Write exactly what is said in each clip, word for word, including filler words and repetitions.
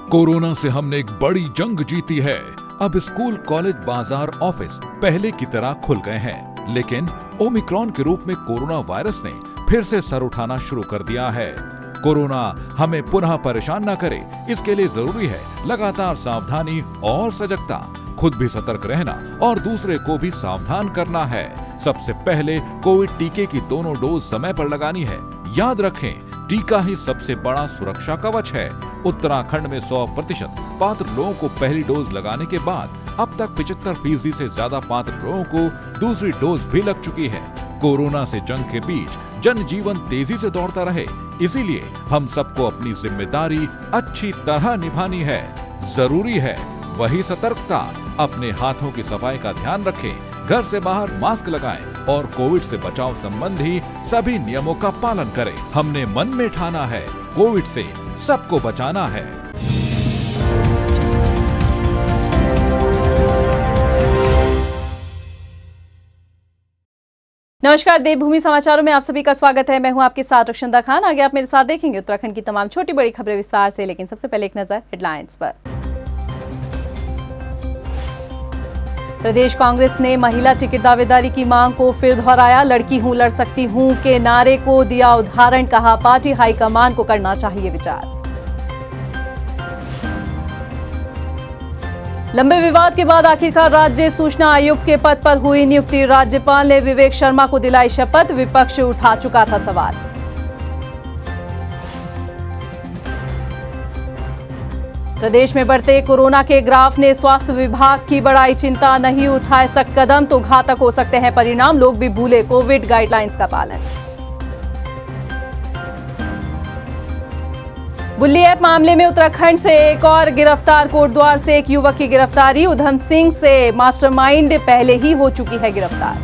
Corona से हमने एक बड़ी जंग जीती है। अब स्कूल, कॉलेज, बाजार, ऑफिस पहले की तरह खुल गए हैं, लेकिन ओमिक्रॉन के रूप में कोरोना वायरस ने फिर से सर उठाना शुरू कर दिया है। कोरोना हमें पुनः परेशान न करे, इसके लिए जरूरी है लगातार सावधानी और सजगता। खुद भी सतर्क रहना और दूसरे को भी सावधान करना है। सबसे पहले कोविड टीके की दोनों डोज समय पर लगानी है। याद रखें, टीका ही सबसे बड़ा सुरक्षा कवच है। उत्तराखंड में सौ प्रतिशत पात्र लोगों को पहली डोज लगाने के बाद अब तक पचहत्तर फीसदी से ज्यादा पात्र लोगों को दूसरी डोज भी लग चुकी है। कोरोना से जंग के बीच जनजीवन तेजी से दौड़ता रहे, इसीलिए हम सबको अपनी जिम्मेदारी अच्छी तरह निभानी है। जरूरी है वही सतर्कता। अपने हाथों की सफाई का ध्यान रखें, घर से बाहर मास्क लगाएं और कोविड से बचाव संबंधी सभी नियमों का पालन करें। हमने मन में ठाना है, कोविड से सबको बचाना है। नमस्कार, देवभूमि समाचारों में आप सभी का स्वागत है। मैं हूं आपके साथ रक्षंदा खान। आगे आप मेरे साथ देखेंगे उत्तराखंड की तमाम छोटी बड़ी खबरें विस्तार से, लेकिन सबसे पहले एक नजर हेडलाइंस पर। प्रदेश कांग्रेस ने महिला टिकट दावेदारी की मांग को फिर दोहराया। लड़की हूं, लड़ सकती हूं के नारे को दिया उदाहरण। कहा, पार्टी हाईकमान को करना चाहिए विचार। लंबे विवाद के बाद आखिरकार राज्य सूचना आयुक्त के पद पर हुई नियुक्ति। राज्यपाल ने विवेक शर्मा को दिलाई शपथ। विपक्ष उठा चुका था सवाल। प्रदेश में बढ़ते कोरोना के ग्राफ ने स्वास्थ्य विभाग की बढ़ाई चिंता। नहीं उठाए सख्त कदम तो घातक हो सकते हैं परिणाम। लोग भी भूले कोविड गाइडलाइंस का पालन। बुल्ली ऐप मामले में उत्तराखंड से एक और गिरफ्तार। कोटद्वार से एक युवक की गिरफ्तारी। उधम सिंह से मास्टरमाइंड पहले ही हो चुकी है गिरफ्तार।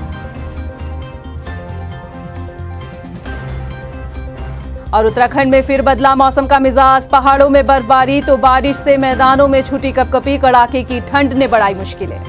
और उत्तराखंड में फिर बदला मौसम का मिजाज। पहाड़ों में बर्फबारी तो बारिश से मैदानों में छूटी कपकपी। कड़ाके की ठंड ने बढ़ाई मुश्किलें।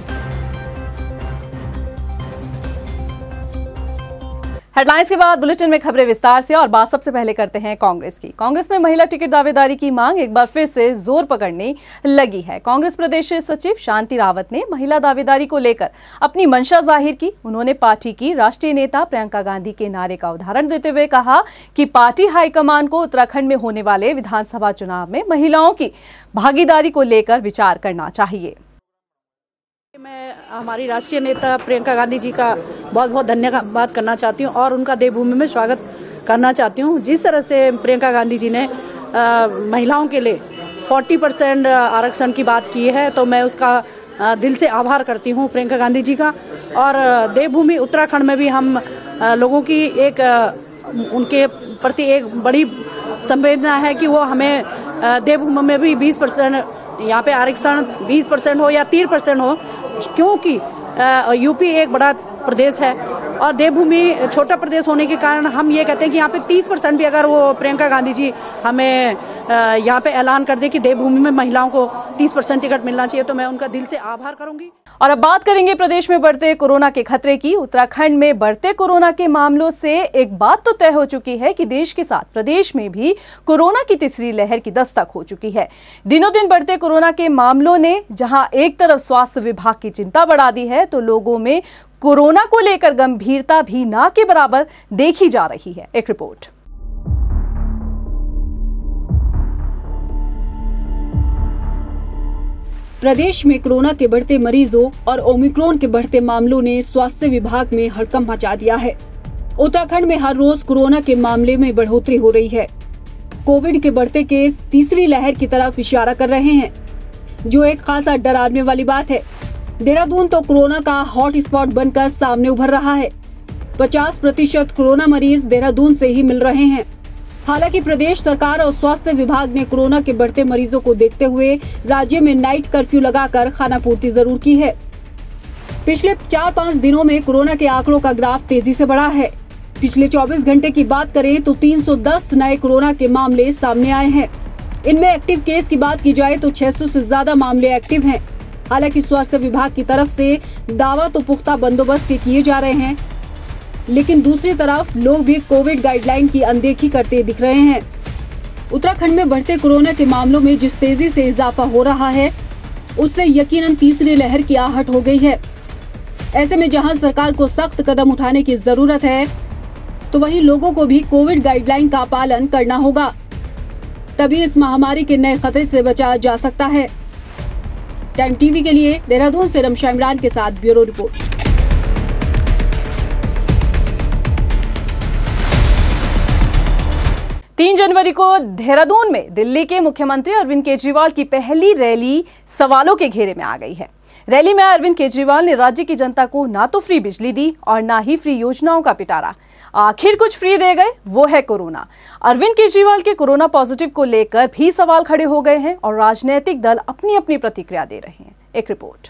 हेडलाइंस के बाद बुलेटिन में खबरें विस्तार से। और बात सबसे पहले करते हैं कांग्रेस की। कांग्रेस में महिला टिकट दावेदारी की मांग एक बार फिर से जोर पकड़ने लगी है। कांग्रेस प्रदेश सचिव शांति रावत ने महिला दावेदारी को लेकर अपनी मंशा जाहिर की। उन्होंने पार्टी की राष्ट्रीय नेता प्रियंका गांधी के नारे का उदाहरण देते हुए कहा कि पार्टी हाईकमान को उत्तराखंड में होने वाले विधानसभा चुनाव में महिलाओं की भागीदारी को लेकर विचार करना चाहिए। मैं हमारी राष्ट्रीय नेता प्रियंका गांधी जी का बहुत बहुत धन्यवाद करना चाहती हूं और उनका देवभूमि में स्वागत करना चाहती हूं। जिस तरह से प्रियंका गांधी जी ने आ, महिलाओं के लिए चालीस परसेंट आरक्षण की बात की है, तो मैं उसका आ, दिल से आभार करती हूं प्रियंका गांधी जी का। और देवभूमि उत्तराखंड में भी हम आ, लोगों की एक आ, उनके प्रति एक बड़ी संवेदना है कि वो हमें आ, देवभूमि में भी बीस परसेंट यहाँ पे आरक्षण बीस परसेंट हो या तीस परसेंट हो, क्योंकि यूपी एक बड़ा प्रदेश है और देवभूमि छोटा प्रदेश होने के कारण हम ये कहते हैं कि यहाँ पे तीस परसेंट भी अगर वो प्रियंका गांधी जी हमें यहाँ पे ऐलान कर दे कि देवभूमि में महिलाओं को तीस परसेंट टिकट मिलना चाहिए, तो मैं उनका दिल से आभार करूंगी। और अब बात करेंगे प्रदेश में बढ़ते कोरोना के खतरे की। उत्तराखंड में बढ़ते कोरोना के मामलों से एक बात तो तय हो चुकी है कि देश के साथ प्रदेश में भी कोरोना की तीसरी लहर की दस्तक हो चुकी है। दिनों दिन बढ़ते कोरोना के मामलों ने जहां एक तरफ स्वास्थ्य विभाग की चिंता बढ़ा दी है, तो लोगों में कोरोना को लेकर गंभीरता भी ना के बराबर देखी जा रही है। एक रिपोर्ट। प्रदेश में कोरोना के बढ़ते मरीजों और ओमिक्रॉन के बढ़ते मामलों ने स्वास्थ्य विभाग में हड़कंप मचा दिया है। उत्तराखंड में हर रोज कोरोना के मामले में बढ़ोतरी हो रही है। कोविड के बढ़ते केस तीसरी लहर की तरफ इशारा कर रहे हैं, जो एक खासा डराने वाली बात है। देहरादून तो कोरोना का हॉट स्पॉट बनकर सामने उभर रहा है। पचास प्रतिशत कोरोना मरीज देहरादून से ही मिल रहे हैं। हालांकि प्रदेश सरकार और स्वास्थ्य विभाग ने कोरोना के बढ़ते मरीजों को देखते हुए राज्य में नाइट कर्फ्यू लगाकर खाना पूर्ति जरूर की है। पिछले चार पाँच दिनों में कोरोना के आंकड़ों का ग्राफ तेजी से बढ़ा है। पिछले चौबीस घंटे की बात करें तो तीन सौ दस नए कोरोना के मामले सामने आए हैं। इनमें एक्टिव केस की बात की जाए तो छह सौ से ज्यादा मामले एक्टिव हैं। हालांकि स्वास्थ्य विभाग की तरफ से दावा तो पुख्ता बंदोबस्त के किए जा रहे हैं, लेकिन दूसरी तरफ लोग भी कोविड गाइडलाइन की अनदेखी करते दिख रहे हैं। उत्तराखंड में बढ़ते कोरोना के मामलों में जिस तेजी से इजाफा हो रहा है, उससे यकीनन तीसरी लहर की आहट हो गई है। ऐसे में जहां सरकार को सख्त कदम उठाने की जरूरत है, तो वहीं लोगों को भी कोविड गाइडलाइन का पालन करना होगा, तभी इस महामारी के नए खतरे से बचा जा सकता है। टाइम टीवी के लिए देहरादून से रमशा इमरान के साथ ब्यूरो रिपोर्ट। तीन जनवरी को देहरादून में दिल्ली के मुख्यमंत्री अरविंद केजरीवाल की पहली रैली सवालों के घेरे में आ गई है। रैली में अरविंद केजरीवाल ने राज्य की जनता को ना तो फ्री बिजली दी और ना ही फ्री योजनाओं का पिटारा। आखिर कुछ फ्री दे गए, वो है कोरोना। अरविंद केजरीवाल के कोरोना पॉजिटिव को लेकर भी सवाल खड़े हो गए हैं और राजनीतिक दल अपनी अपनी प्रतिक्रिया दे रहे हैं। एक रिपोर्ट।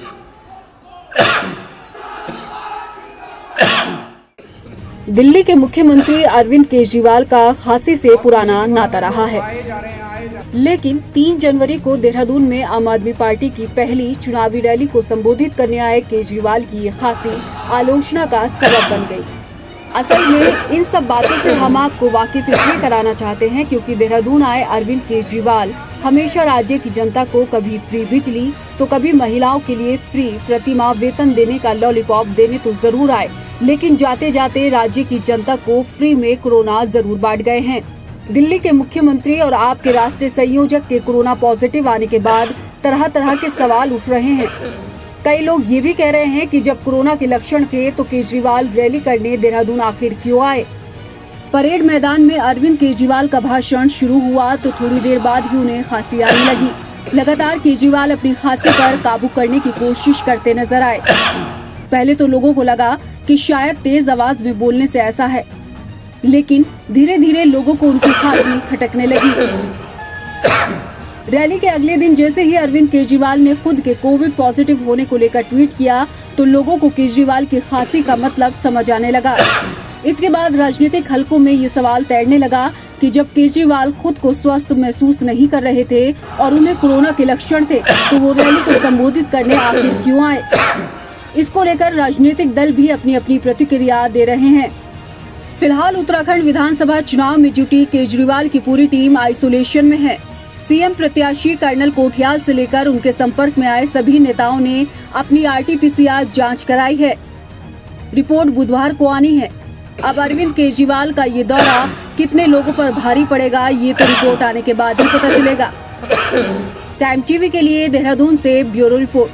दिल्ली के मुख्यमंत्री अरविंद केजरीवाल का खांसी से पुराना नाता रहा है, लेकिन तीन जनवरी को देहरादून में आम आदमी पार्टी की पहली चुनावी रैली को संबोधित करने आए केजरीवाल की ये खांसी आलोचना का सबब बन गई। असल में इन सब बातों से हम आपको वाकिफ इसलिए कराना चाहते हैं क्योंकि देहरादून आए अरविंद केजरीवाल हमेशा राज्य की जनता को कभी फ्री बिजली तो कभी महिलाओं के लिए फ्री प्रतिमाह वेतन देने का लॉलीपॉप देने तो जरूर आए, लेकिन जाते जाते राज्य की जनता को फ्री में कोरोना जरूर बांट गए हैं। दिल्ली के मुख्यमंत्री और आपके राष्ट्रीय संयोजक के कोरोना पॉजिटिव आने के बाद तरह तरह के सवाल उठ रहे हैं। कई लोग ये भी कह रहे हैं कि जब कोरोना के लक्षण थे तो केजरीवाल रैली करने देहरादून आखिर क्यों आए। परेड मैदान में अरविंद केजरीवाल का भाषण शुरू हुआ तो थोड़ी देर बाद ही उन्हें खांसी आने लगी। लगातार केजरीवाल अपनी खांसी पर काबू करने की कोशिश करते नजर आए। पहले तो लोगों को लगा कि शायद तेज आवाज में बोलने से ऐसा है, लेकिन धीरे धीरे लोगों को उनकी खांसी खटकने लगी। रैली के अगले दिन जैसे ही अरविंद केजरीवाल ने खुद के कोविड पॉजिटिव होने को लेकर ट्वीट किया तो लोगों को केजरीवाल की खांसी का मतलब समझ आने लगा। इसके बाद राजनीतिक हलकों में ये सवाल तैरने लगा कि जब केजरीवाल खुद को स्वस्थ महसूस नहीं कर रहे थे और उन्हें कोरोना के लक्षण थे तो वो रैली को संबोधित करने आखिर क्यों आए। इसको लेकर राजनीतिक दल भी अपनी अपनी प्रतिक्रिया दे रहे हैं। फिलहाल उत्तराखंड विधानसभा चुनाव में जुटी केजरीवाल की पूरी टीम आइसोलेशन में है। सीएम प्रत्याशी कर्नल कोठियाल से लेकर उनके संपर्क में आए सभी नेताओं ने अपनी आरटीपीसीआर जांच कराई है। रिपोर्ट बुधवार को आनी है। अब अरविंद केजरीवाल का ये दौरा कितने लोगों पर भारी पड़ेगा ये तो रिपोर्ट आने के बाद ही पता चलेगा। टाइम टीवी के लिए देहरादून से ब्यूरो रिपोर्ट।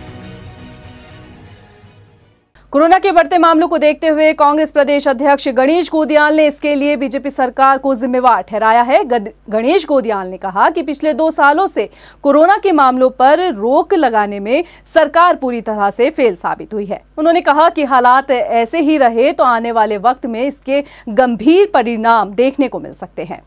कोरोना के बढ़ते मामलों को देखते हुए कांग्रेस प्रदेश अध्यक्ष गणेश गोदियाल ने इसके लिए बीजेपी सरकार को जिम्मेवार ठहराया है। गणेश गोदियाल ने कहा कि पिछले दो सालों से कोरोना के मामलों पर रोक लगाने में सरकार पूरी तरह से फेल साबित हुई है। उन्होंने कहा कि हालात ऐसे ही रहे तो आने वाले वक्त में इसके गंभीर परिणाम देखने को मिल सकते हैं।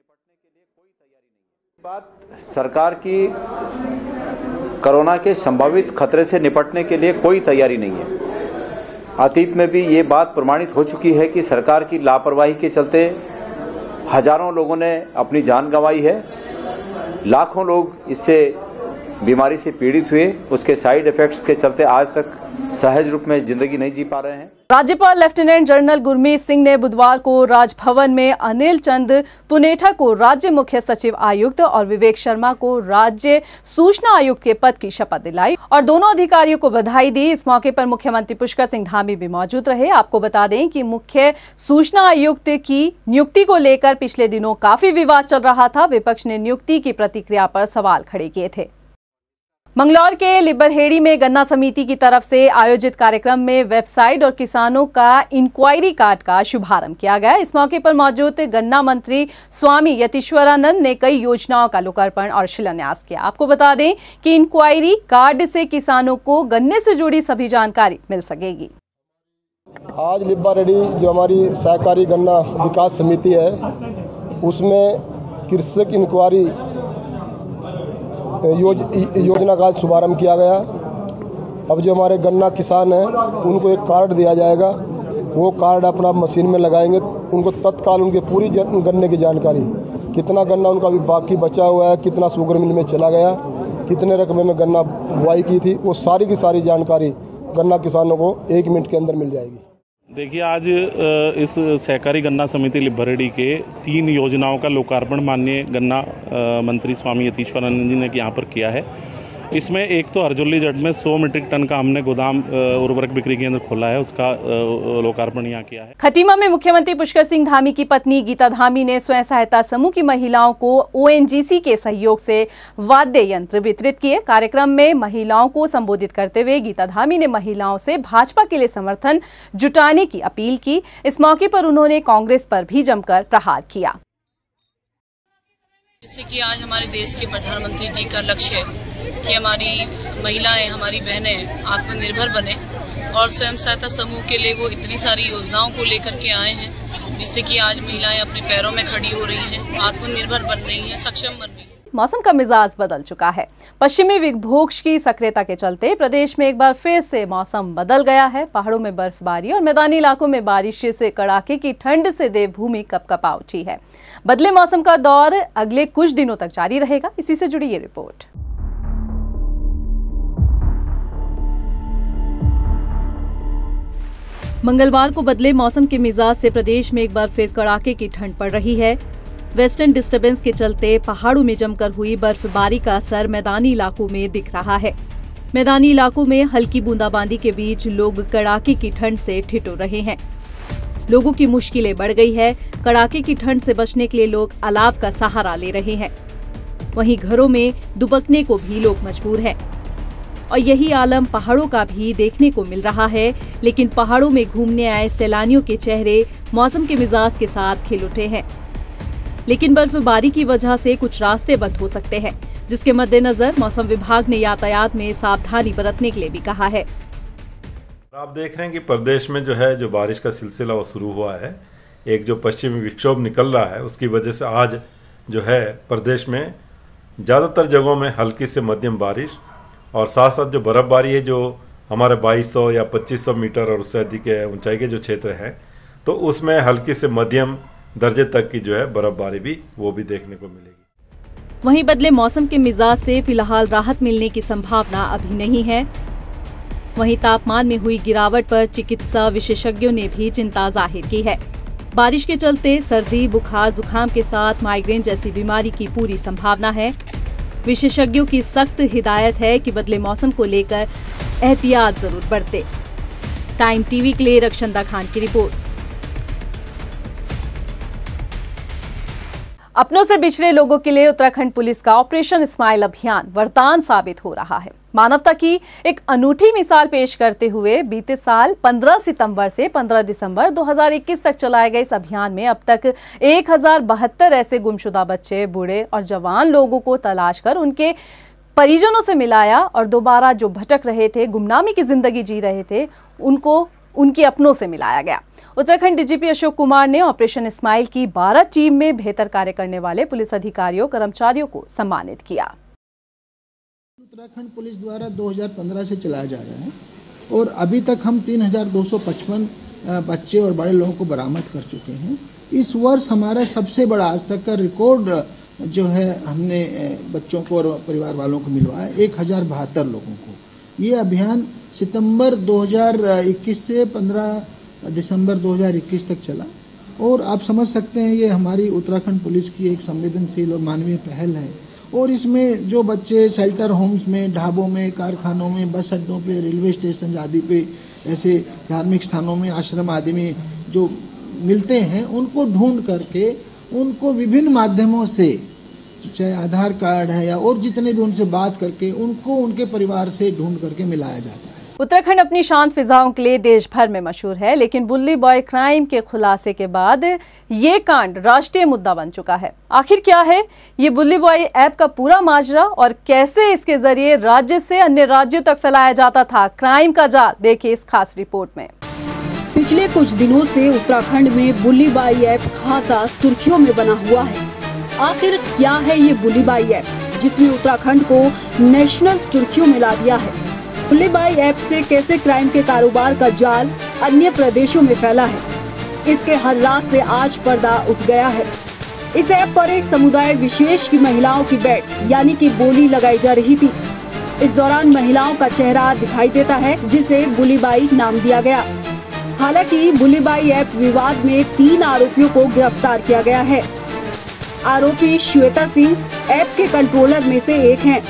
बात सरकार की कोरोना के संभावित खतरे से निपटने के लिए कोई तैयारी नहीं है। अतीत में भी ये बात प्रमाणित हो चुकी है कि सरकार की लापरवाही के चलते हजारों लोगों ने अपनी जान गंवाई है। लाखों लोग इससे बीमारी से पीड़ित हुए, उसके साइड इफेक्ट्स के चलते आज तक सहज रूप में जिंदगी नहीं जी पा रहे हैं। राज्यपाल लेफ्टिनेंट जनरल गुरमीत सिंह ने बुधवार को राजभवन में अनिल चंद पुनेठा को राज्य मुख्य सचिव आयुक्त और विवेक शर्मा को राज्य सूचना आयुक्त के पद की शपथ दिलाई और दोनों अधिकारियों को बधाई दी। इस मौके पर मुख्यमंत्री पुष्कर सिंह धामी भी मौजूद रहे। आपको बता दें कि मुख्य सूचना आयुक्त की नियुक्ति को लेकर पिछले दिनों काफी विवाद चल रहा था। विपक्ष ने नियुक्ति की प्रतिक्रिया पर सवाल खड़े किए थे। मंगलौर के लिबरहेड़ी में गन्ना समिति की तरफ से आयोजित कार्यक्रम में वेबसाइट और किसानों का इंक्वायरी कार्ड का शुभारंभ किया गया। इस मौके पर मौजूद गन्ना मंत्री स्वामी यतीश्वरानंद ने कई योजनाओं का लोकार्पण और शिलान्यास किया। आपको बता दें कि इंक्वायरी कार्ड से किसानों को गन्ने से जुड़ी सभी जानकारी मिल सकेगी। आज लिबरहेड़ी जो हमारी सहकारी गन्ना विकास समिति है उसमें कृषक इंक्वायरी योज, योजना का शुभारंभ किया गया। अब जो हमारे गन्ना किसान हैं उनको एक कार्ड दिया जाएगा, वो कार्ड अपना मशीन में लगाएंगे, उनको तत्काल उनके पूरी गन्ने की जानकारी, कितना गन्ना उनका अभी बाकी बचा हुआ है, कितना शुगर मिल में चला गया, कितने रकबे में गन्ना बुआई की थी, वो सारी की सारी जानकारी गन्ना किसानों को एक मिनट के अंदर मिल जाएगी। देखिए, आज इस सहकारी गन्ना समिति लिबरेडी के तीन योजनाओं का लोकार्पण माननीय गन्ना मंत्री स्वामी यतीश्वरानंद जी ने यहाँ पर किया है। इसमें एक तो हरजोली जट में सौ मीट्रिक टन का हमने गोदाम उर्वरक बिक्री केंद्र खोला है, उसका लोकार्पण यहाँ किया है। खटीमा में मुख्यमंत्री पुष्कर सिंह धामी की पत्नी गीता धामी ने स्वयं सहायता समूह की महिलाओं को ओ एन जी सी के सहयोग से वाद्य यंत्र वितरित किए। कार्यक्रम में महिलाओं को संबोधित करते हुए गीता धामी ने महिलाओं से भाजपा के लिए समर्थन जुटाने की अपील की। इस मौके पर उन्होंने कांग्रेस पर भी जमकर प्रहार किया। जैसे कि आज हमारे देश के प्रधानमंत्री जी का लक्ष्य है कि हमारी महिलाएं, हमारी बहनें आत्मनिर्भर बने और स्वयं सहायता समूह के लिए वो इतनी सारी योजनाओं को लेकर के आए हैं, जिससे कि आज महिलाएं अपने पैरों में खड़ी हो रही हैं, आत्मनिर्भर बन रही हैं, सक्षम बन रही हैं। मौसम का मिजाज बदल चुका है। पश्चिमी विक्षोभ की सक्रियता के चलते प्रदेश में एक बार फिर से मौसम बदल गया है। पहाड़ों में बर्फबारी और मैदानी इलाकों में बारिश से कड़ाके की ठंड से देवभूमि कपकपा उठी है। बदले मौसम का दौर अगले कुछ दिनों तक जारी रहेगा। इसी से जुड़ी ये रिपोर्ट। मंगलवार को बदले मौसम के मिजाज से प्रदेश में एक बार फिर कड़ाके की ठंड पड़ रही है। वेस्टर्न डिस्टर्बेंस के चलते पहाड़ों में जमकर हुई बर्फबारी का असर मैदानी इलाकों में दिख रहा है। मैदानी इलाकों में हल्की बूंदाबांदी के बीच लोग कड़ाके की ठंड से ठिठुर रहे हैं। लोगों की मुश्किलें बढ़ गई है। कड़ाके की ठंड से बचने के लिए लोग अलाव का सहारा ले रहे हैं। वहीं घरों में दुबकने को भी लोग मजबूर हैं। और यही आलम पहाड़ों का भी देखने को मिल रहा है। लेकिन पहाड़ों में घूमने आए सैलानियों के चेहरे मौसम के मिजाज के साथ खिल उठे हैं। लेकिन बर्फबारी की वजह से कुछ रास्ते बंद हो सकते हैं, जिसके मद्देनजर मौसम विभाग ने यातायात में सावधानी बरतने के लिए भी कहा है। आप देख रहे हैं कि प्रदेश में जो है जो बारिश का सिलसिला वो शुरू हुआ है। एक जो पश्चिमी विक्षोभ निकल रहा है उसकी वजह से आज जो है प्रदेश में ज़्यादातर जगहों में हल्की से मध्यम बारिश और साथ साथ जो बर्फबारी है, जो हमारे बाईस सौ या पच्चीस सौ मीटर और उससे अधिक ऊंचाई के जो क्षेत्र हैं, तो उसमें हल्की से मध्यम दर्जे तक की जो है बर्फबारी भी वो भी देखने को मिलेगी। वहीं बदले मौसम के मिजाज से फिलहाल राहत मिलने की संभावना अभी नहीं है। वहीं तापमान में हुई गिरावट पर चिकित्सा विशेषज्ञों ने भी चिंता जाहिर की है। बारिश के चलते सर्दी, बुखार, जुकाम के साथ माइग्रेन जैसी बीमारी की पूरी संभावना है। विशेषज्ञों की सख्त हिदायत है कि बदले मौसम को लेकर एहतियात जरूर बरते। टाइम टीवी के लिए रक्षंदा खान की रिपोर्ट। अपनों से बिछड़े लोगों के लिए उत्तराखंड पुलिस का ऑपरेशन स्माइल अभियान वरदान साबित हो रहा है। मानवता की एक अनूठी मिसाल पेश करते हुए बीते साल पंद्रह सितंबर से पंद्रह दिसंबर दो हज़ार इक्कीस तक चलाए गए इस अभियान में अब तक एक हजार बहत्तर ऐसे गुमशुदा बच्चे, बूढ़े और जवान लोगों को तलाश कर उनके परिजनों से मिलाया और दोबारा जो भटक रहे थे, गुमनामी की जिंदगी जी रहे थे, उनको उनके अपनों से मिलाया गया। उत्तराखंड डीजीपी अशोक कुमार ने ऑपरेशन स्माइल की बारह टीम में बेहतर कार्य करने वाले पुलिस अधिकारियों, कर्मचारियों को सम्मानित किया। उत्तराखंड पुलिस द्वारा दो हज़ार पंद्रह से चलाया जा रहा है और अभी तक हम तीन हज़ार दो सौ पचपन बच्चे और बड़े लोगों को बरामद कर चुके हैं। इस वर्ष हमारा सबसे बड़ा आज तक का रिकॉर्ड जो है हमने बच्चों को और परिवार वालों को मिलवाया, एक हजार बहत्तर लोगों को। ये अभियान सितंबर दो हज़ार इक्कीस से पंद्रह दिसंबर दो हज़ार इक्कीस तक चला और आप समझ सकते हैं ये हमारी उत्तराखंड पुलिस की एक संवेदनशील और मानवीय पहल है। और इसमें जो बच्चे शेल्टर होम्स में, ढाबों में, कारखानों में, बस अड्डों पे, रेलवे स्टेशन आदि पे, ऐसे धार्मिक स्थानों में, आश्रम आदि में जो मिलते हैं, उनको ढूंढ करके उनको विभिन्न माध्यमों से, चाहे आधार कार्ड है या और जितने भी उनसे बात करके उनको उनके परिवार से ढूंढ करके मिलाया जाता है। उत्तराखंड अपनी शांत फिजाओं के लिए देश भर में मशहूर है, लेकिन बुल्ली बॉय क्राइम के खुलासे के बाद ये कांड राष्ट्रीय मुद्दा बन चुका है। आखिर क्या है ये बुल्ली बॉय ऐप का पूरा माजरा और कैसे इसके जरिए राज्य से अन्य राज्यों तक फैलाया जाता था क्राइम का जाल, देखिए इस खास रिपोर्ट में। पिछले कुछ दिनों से उत्तराखंड में बुल्ली बॉय ऐप खासा सुर्खियों में बना हुआ है। आखिर क्या है ये बुल्ली बॉय ऐप जिसने उत्तराखंड को नेशनल सुर्खियों में ला दिया है? बुल्ली बॉय ऐप से कैसे क्राइम के कारोबार का जाल अन्य प्रदेशों में फैला है, इसके हर राज से आज पर्दा उठ गया है। इस ऐप पर एक समुदाय विशेष की महिलाओं की बेट यानी कि बोली लगाई जा रही थी। इस दौरान महिलाओं का चेहरा दिखाई देता है जिसे बुल्ली बॉय नाम दिया गया। हालांकि बुलीबाई ऐप विवाद में तीन आरोपियों को गिरफ्तार किया गया है। आरोपी श्वेता सिंह ऐप के कंट्रोलर में से एक हैं।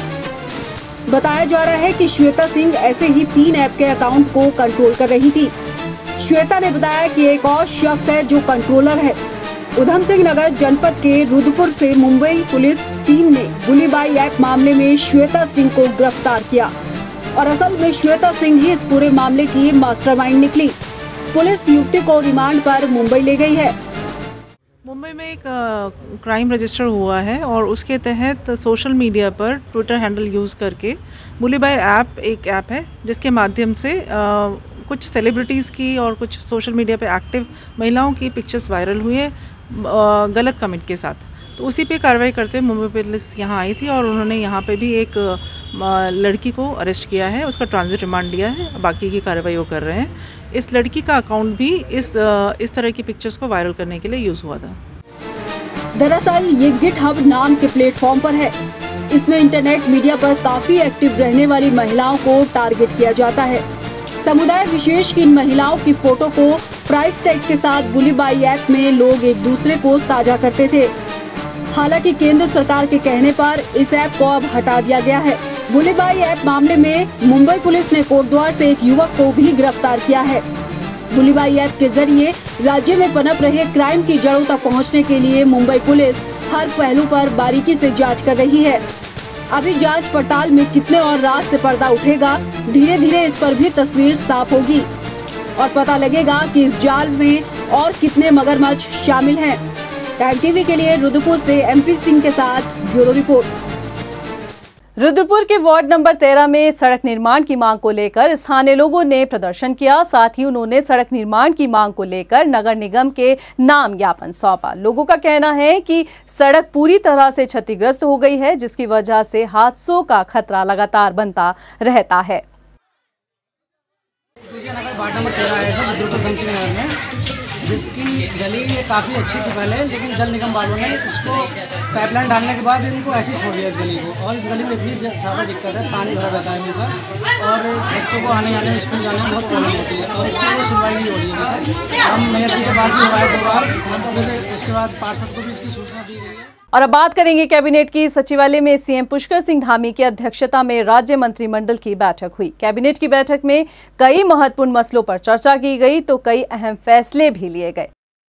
बताया जा रहा है कि श्वेता सिंह ऐसे ही तीन ऐप के अकाउंट को कंट्रोल कर रही थी। श्वेता ने बताया कि एक और शख्स है जो कंट्रोलर है। उधम सिंह नगर जनपद के रुद्रपुर से मुंबई पुलिस टीम ने बुलीबाई ऐप मामले में श्वेता सिंह को गिरफ्तार किया और असल में श्वेता सिंह ही इस पूरे मामले की मास्टरमाइंड निकली। पुलिस युवती को रिमांड पर मुंबई ले गई है। मुंबई में एक क्राइम रजिस्टर हुआ है और उसके तहत सोशल मीडिया पर ट्विटर हैंडल यूज़ करके बुलीबाई ऐप एक ऐप है जिसके माध्यम से आ, कुछ सेलिब्रिटीज़ की और कुछ सोशल मीडिया पे एक्टिव महिलाओं की पिक्चर्स वायरल हुए गलत कमेंट के साथ। तो उसी पे कार्रवाई करते हुए मुंबई पुलिस यहाँ आई थी और उन्होंने यहाँ पे भी एक लड़की को अरेस्ट किया है, उसका ट्रांजिट रिमांड लिया है, बाकी की कार्रवाई वो कर रहे हैं। इस लड़की का अकाउंट भी इस इस तरह की पिक्चर्स को वायरल करने के लिए यूज़ हुआ था। दरअसल ये गिटहब नाम के प्लेटफॉर्म पर है। इसमें इंटरनेट मीडिया पर काफी एक्टिव रहने वाली महिलाओं को टारगेट किया जाता है। समुदाय विशेष की इन महिलाओं की फोटो को प्राइस टैग के साथ बुलीबाई ऐप में लोग एक दूसरे को साझा करते थे। हालांकि केंद्र सरकार के कहने पर इस ऐप को अब हटा दिया गया है। बुलीबाई ऐप मामले में मुंबई पुलिस ने कोटद्वार से एक युवक को भी गिरफ्तार किया है। बुलीबाई ऐप के जरिए राज्य में पनप रहे क्राइम की जड़ों तक पहुंचने के लिए मुंबई पुलिस हर पहलू पर बारीकी से जांच कर रही है। अभी जांच पड़ताल में कितने और राज से पर्दा उठेगा, धीरे धीरे इस पर भी तस्वीर साफ होगी और पता लगेगा कि इस जाल में और कितने मगरमच्छ शामिल हैं। टाइम टीवी के लिए रुद्रपुर से एमपी सिंह के साथ ब्यूरो रिपोर्ट। रुद्रपुर के वार्ड नंबर तेरह में सड़क निर्माण की मांग को लेकर स्थानीय लोगों ने प्रदर्शन किया। साथ ही उन्होंने सड़क निर्माण की मांग को लेकर नगर निगम के नाम ज्ञापन सौंपा। लोगों का कहना है कि सड़क पूरी तरह से क्षतिग्रस्त हो गई है, जिसकी वजह से हादसों का खतरा लगातार बनता रहता है। वार्ड नंबर तेरह है सर, रुद्रपुर धनसिंह नगर में, जिसकी गली ये काफ़ी अच्छी थी पहले, लेकिन जल निगम वालों ने इसको पाइपलाइन डालने के बाद इनको ऐसे ही छोड़ दिया इस गली को। और इस गली में इतनी ज़्यादा दिक्कत है, पानी भरा रहता है हमेशा और बच्चों को आने जाने में स्कूल जाने में बहुत प्रॉब्लम होती है और इसकी कोई सुनवाई नहीं हो रही है। हम मेयर जी के पास भी हुआ है दो बार, उसके बाद पार्षद को भी इसकी सूचना दी गई है। और अब बात करेंगे कैबिनेट की। सचिवालय में सीएम पुष्कर सिंह धामी की अध्यक्षता में राज्य मंत्रिमंडल की बैठक हुई। कैबिनेट की बैठक में कई महत्वपूर्ण मसलों पर चर्चा की गई तो कई अहम फैसले भी लिए गए।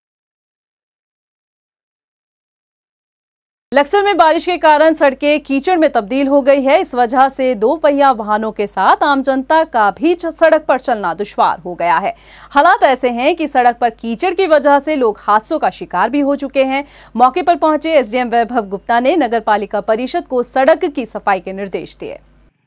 लक्सर में बारिश के कारण सड़कें कीचड़ में तब्दील हो गई है। इस वजह से दो पहिया वाहनों के साथ आम जनता का भी सड़क पर चलना दुश्वार हो गया है। हालात ऐसे हैं कि सड़क पर कीचड़ की वजह से लोग हादसों का शिकार भी हो चुके हैं। मौके पर पहुंचे एसडीएम वैभव गुप्ता ने नगर पालिका परिषद को सड़क की सफाई के निर्देश दिए।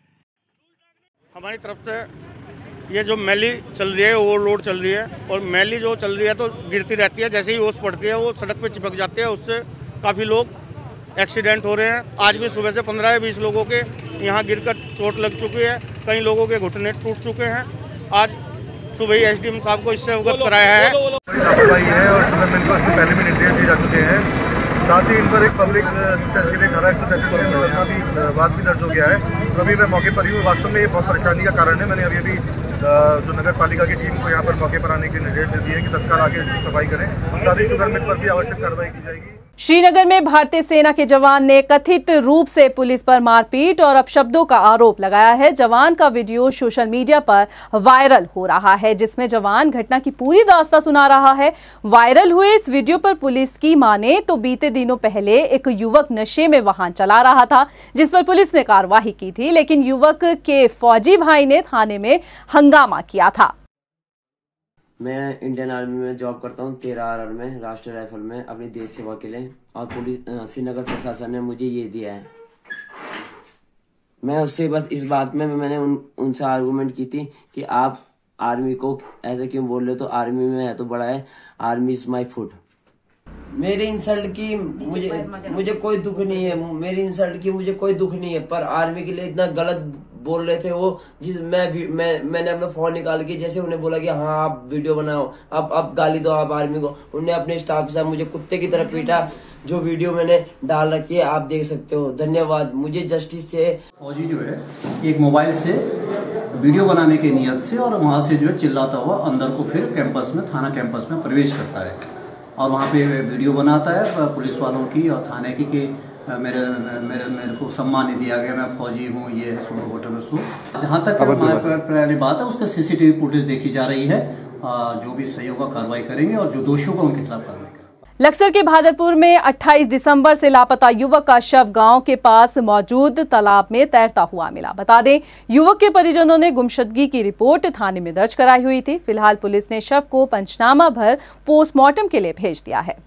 हमारी तरफ से ये जो मैली चल रही है, ओवरलोड चल रही है और मैली जो चल रही है तो गिरती रहती है, जैसे ही ओस पड़ती है वो सड़क पे चिपक जाती है, उससे काफ़ी लोग एक्सीडेंट हो रहे हैं। आज भी सुबह से पंद्रह या बीस लोगों के यहाँ गिरकर चोट लग चुकी है, कई लोगों के घुटने टूट चुके हैं। आज सुबह ही एसडीएम साहब को इससे अवगत कराया है। लापरवाही है और गवर्नमेंट को इससे पहले भी निर्देश दिए जा चुके हैं। साथ ही इन पर एक पब्लिक असिस्टेंस के लिए धारा एक सौ तैंतीस का भी बात भी दर्ज हो गया है। तो अभी मैं मौके पर ही हूँ। वास्तव में ये बहुत परेशानी का कारण है। मैंने अभी अभी जो नगर पालिका की टीम को यहाँ पर मौके पर आने के निर्देश दे दिए कि तत्काल आके सफाई करें। साथ ही शुगर मिल पर भी आवश्यक कार्रवाई की जाएगी। श्रीनगर में भारतीय सेना के जवान ने कथित रूप से पुलिस पर मारपीट और अपशब्दों का आरोप लगाया है। जवान का वीडियो सोशल मीडिया पर वायरल हो रहा है, जिसमें जवान घटना की पूरी दास्तां सुना रहा है। वायरल हुए इस वीडियो पर पुलिस की माने तो बीते दिनों पहले एक युवक नशे में वाहन चला रहा था, जिस पर पुलिस ने कार्रवाई की थी, लेकिन युवक के फौजी भाई ने थाने में हंगामा किया था। मैं इंडियन आर्मी में जॉब करता हूँ, तेरह आर आर में, राष्ट्रीय राइफल में, अपनी देश सेवा के लिए। और पुलिस श्रीनगर प्रशासन ने मुझे ये दिया है। मैं उससे बस इस बात में मैंने उन उनसे आर्गुमेंट की थी कि आप आर्मी को ऐसे क्यों बोल रहे हो, तो आर्मी में है तो बड़ा है, आर्मी इज माई फूड। मेरे इंसल्ट की मुझे मुझे कोई दुख नहीं है, मेरी इंसल्ट की मुझे कोई दुख नहीं है, पर आर्मी के लिए इतना गलत बोल रहे थे वो। जिस मैं मैं मैंने अपना फोन निकाल के जैसे उन्हें बोला कि हाँ आप वीडियो बनाओ, अब अब गाली दो आप आर्मी को, उन्हें अपने स्टाफ के साथ मुझे कुत्ते की तरह पीटा। जो वीडियो मैंने डाल रखी है आप देख सकते हो। धन्यवाद, मुझे जस्टिस चाहिए। फौजी जो है एक मोबाइल से वीडियो बनाने की नियत से और वहाँ से जो है चिल्लाता हुआ अंदर को फिर कैंपस में, थाना कैंपस में प्रवेश करता है और वहाँ पे वीडियो बनाता है पुलिस वालों की और थाने की कि मेरे मेरे मेरे को सम्मान नहीं दिया गया, मैं फौजी हूँ, ये सो वोटर सो। जहाँ तक हमारी बात है उसका सीसीटीवी फुटेज देखी जा रही है, जो भी सही होगा कार्रवाई करेंगे और जो दोषियों को उनके खिलाफ कार्रवाई। लक्सर के भादरपुर में अट्ठाईस दिसंबर से लापता युवक का शव गांव के पास मौजूद तालाब में तैरता हुआ मिला। बता दें, युवक के परिजनों ने गुमशुदगी की रिपोर्ट थाने में दर्ज कराई हुई थी। फिलहाल पुलिस ने शव को पंचनामा भर पोस्टमार्टम के लिए भेज दिया है।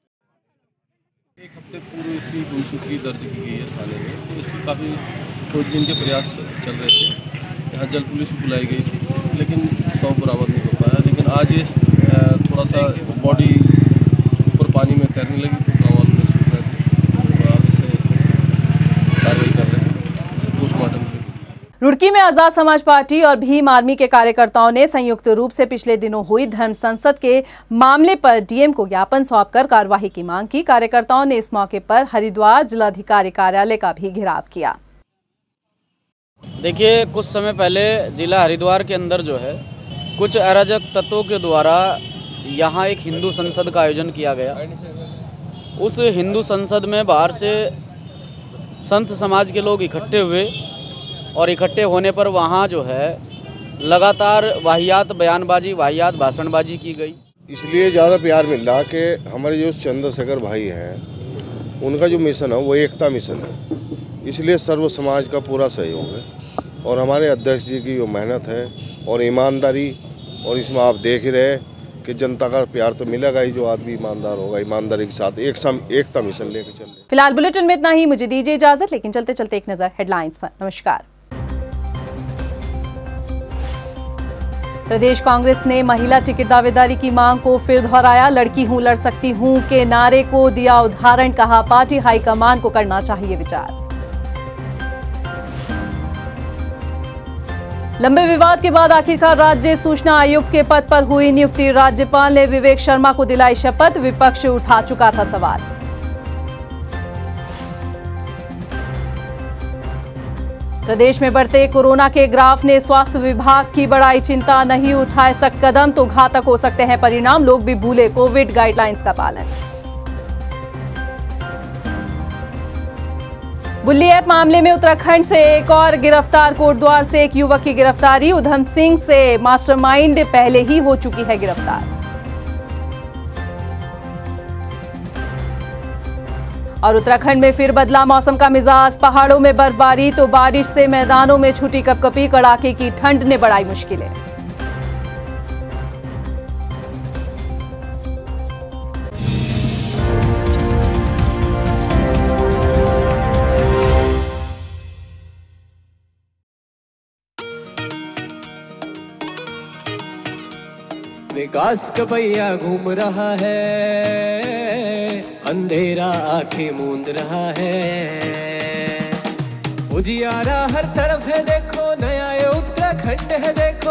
एक हफ्ते पूर्व इसकी गुमशुदगी दर्ज की गई है थाने में, तो इसकी काफ़ी खोजबीन के प्रयास चल रहे थे। यहाँ जल पुलिस बुलाई गई थी लेकिन शव बरामद नहीं हो पाया। लेकिन आज ये थोड़ा सा बॉडी पानी में तैरने लगी तो गाँव वालों ने सूख रहे थे, तो अब इसे कार्रवाई कर रहे हैं, इसे पोस्टमार्टम के लिए। रुड़की में आजाद समाज पार्टी और भीम आर्मी के कार्यकर्ताओं ने संयुक्त रूप से पिछले दिनों हुई धर्म संसद के मामले पर डीएम को ज्ञापन सौंपकर कार्यवाही की मांग की। कार्यकर्ताओं ने इस मौके पर हरिद्वार जिलाधिकारी कार्यालय का भी घेराव किया। देखिए, कुछ समय पहले जिला हरिद्वार के अंदर जो है कुछ अराजक तत्वों के द्वारा यहाँ एक हिंदू संसद का आयोजन किया गया। उस हिंदू संसद में बाहर से संत समाज के लोग इकट्ठे हुए और इकट्ठे होने पर वहाँ जो है लगातार वाहियात बयानबाजी, वाहियात भाषणबाजी की गई। इसलिए ज़्यादा प्यार मिल रहा कि हमारे जो चंद्रशेखर भाई हैं उनका जो मिशन है वो एकता मिशन है, इसलिए सर्व समाज का पूरा सहयोग है और हमारे अध्यक्ष जी की जो मेहनत है और ईमानदारी, और इसमें आप देख ही रहे कि जनता का प्यार तो मिलेगा ही, जो आदमी ईमानदार होगा ईमानदारी के साथ एक सम एकता मिशन लेकर चल रहे। फिलहाल बुलेटिन में इतना ही, मुझे दीजिए इजाजत, लेकिन चलते चलते एक नजर हेडलाइंस पर। नमस्कार। प्रदेश कांग्रेस ने महिला टिकट दावेदारी की मांग को फिर दोहराया। लड़की हूं लड़ सकती हूं के नारे को दिया उदाहरण, कहा पार्टी हाईकमान को करना चाहिए विचार। लंबे विवाद के बाद आखिरकार राज्य सूचना आयुक्त के पद पर हुई नियुक्ति। राज्यपाल ने विवेक शर्मा को दिलाई शपथ, विपक्ष उठा चुका था सवाल। प्रदेश में बढ़ते कोरोना के ग्राफ ने स्वास्थ्य विभाग की बढ़ाई चिंता, नहीं उठाए सख्त कदम तो घातक हो सकते हैं परिणाम, लोग भी भूले कोविड गाइडलाइंस का पालन। बुल्ली ऐप मामले में उत्तराखंड से एक और गिरफ्तार। कोटद्वार से एक युवक की गिरफ्तारी। उधम सिंह से मास्टरमाइंड पहले ही हो चुकी है गिरफ्तार। और उत्तराखंड में फिर बदला मौसम का मिजाज। पहाड़ों में बर्फबारी तो बारिश से मैदानों में छूटी कपकपी, कड़ाके की ठंड ने बढ़ाई मुश्किलें। विकास का पहिया घूम रहा है, अंधेरा आंखें मूंद रहा है। उजियारा हर तरफ है देखो, नया ये उत्तराखंड है देखो।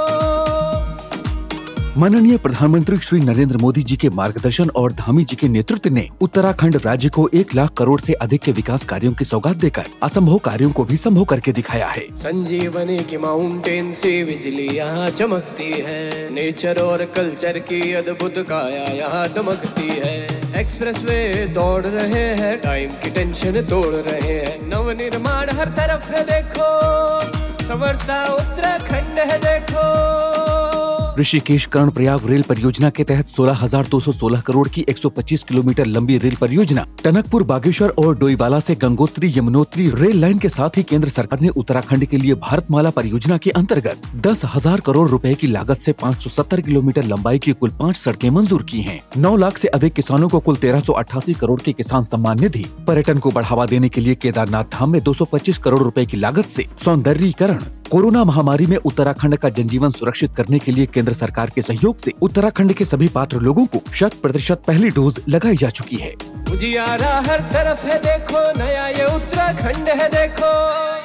माननीय प्रधानमंत्री श्री नरेंद्र मोदी जी के मार्गदर्शन और धामी जी के नेतृत्व ने उत्तराखंड राज्य को एक लाख करोड़ से अधिक के विकास कार्यों की सौगात देकर असंभव कार्यों को भी संभव करके दिखाया है। संजीवनी की माउंटेन से बिजली यहाँ चमकती है, नेचर और कल्चर की अद्भुत काया यहाँ दमकती है। एक्सप्रेसवे दौड़ रहे हैं, टाइम की टेंशन तोड़ रहे हैं। नव निर्माण हर तरफ है देखो, संवरता उत्तराखंड है देखो। ऋषिकेश कर्णप्रयाग रेल परियोजना के तहत सोलह हजार दो सौ सोलह करोड़ की एक सौ पच्चीस किलोमीटर लंबी रेल परियोजना, टनकपुर बागेश्वर और डोईवाला से गंगोत्री यमुनोत्री रेल लाइन के साथ ही केंद्र सरकार ने उत्तराखंड के लिए भारतमाला परियोजना के अंतर्गत दस हजार करोड़ रुपए की लागत से पाँच सौ सत्तर किलोमीटर लंबाई की कुल पाँच सड़कें मंजूर की हैं। नौ लाख से अधिक किसानों को कुल तेरह सौ अट्ठासी करोड़ की किसान सम्मान निधि। पर्यटन को बढ़ावा देने के लिए केदारनाथ धाम में दो सौ पच्चीस करोड़ रुपए की लागत से सौंदर्यीकरण। कोरोना महामारी में उत्तराखंड का जनजीवन सुरक्षित करने के लिए केंद्र सरकार के सहयोग से उत्तराखंड के सभी पात्र लोगों को शत प्रतिशत पहली डोज लगाई जा चुकी है। उजियारा हर तरफ है देखो, नया ये उत्तराखंड है देखो।